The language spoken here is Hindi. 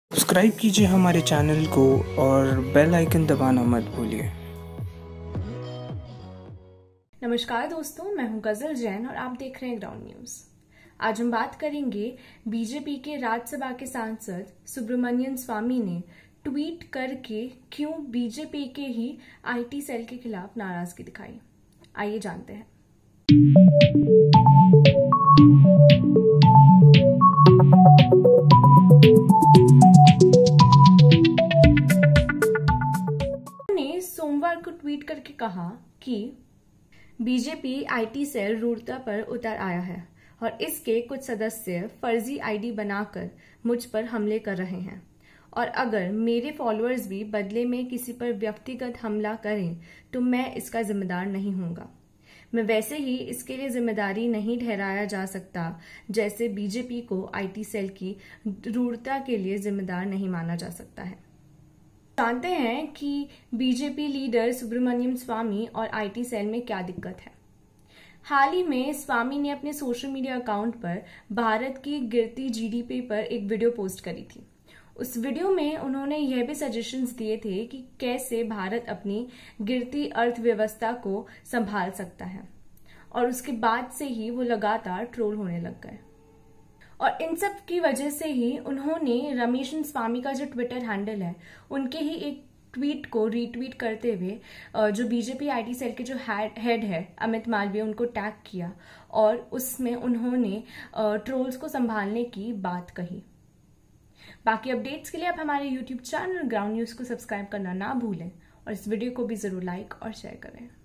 सब्सक्राइब कीजिए हमारे चैनल को और बेल आइकन दबाना मत भूलिए। नमस्कार दोस्तों, मैं हूं गजल जैन और आप देख रहे हैं ग्राउंड न्यूज। आज हम बात करेंगे बीजेपी के राज्यसभा के सांसद सुब्रमण्यम स्वामी ने ट्वीट करके क्यों बीजेपी के ही आईटी सेल के खिलाफ नाराजगी दिखाई। आइए जानते हैं। उन्होंने सोमवार को ट्वीट करके कहा कि बीजेपी आईटी सेल रूढ़ता पर उतर आया है और इसके कुछ सदस्य फर्जी आईडी बनाकर मुझ पर हमले कर रहे हैं और अगर मेरे फॉलोअर्स भी बदले में किसी पर व्यक्तिगत हमला करें तो मैं इसका जिम्मेदार नहीं होऊंगा। मैं वैसे ही इसके लिए जिम्मेदारी नहीं ठहराया जा सकता जैसे बीजेपी को आईटी सेल की रूढ़ता के लिए जिम्मेदार नहीं माना जा सकता है। जानते हैं कि बीजेपी लीडर सुब्रमण्यम स्वामी और आईटी सेल में क्या दिक्कत है। हाल ही में स्वामी ने अपने सोशल मीडिया अकाउंट पर भारत की गिरती जीडीपी पर एक वीडियो पोस्ट करी थी। उस वीडियो में उन्होंने यह भी सजेशंस दिए थे कि कैसे भारत अपनी गिरती अर्थव्यवस्था को संभाल सकता है और उसके बाद से ही वो लगातार ट्रोल होने लग गए। और इन सब की वजह से ही उन्होंने रमेशन स्वामी का जो ट्विटर हैंडल है उनके ही एक ट्वीट को रीट्वीट करते हुए जो बीजेपी आईटी सेल के जो हेड है अमित मालवीय उनको टैग किया और उसमें उन्होंने ट्रोल्स को संभालने की बात कही। बाकी अपडेट्स के लिए आप हमारे यूट्यूब चैनल ग्राउंड न्यूज को सब्सक्राइब करना ना भूलें और इस वीडियो को भी जरूर लाइक और शेयर करें।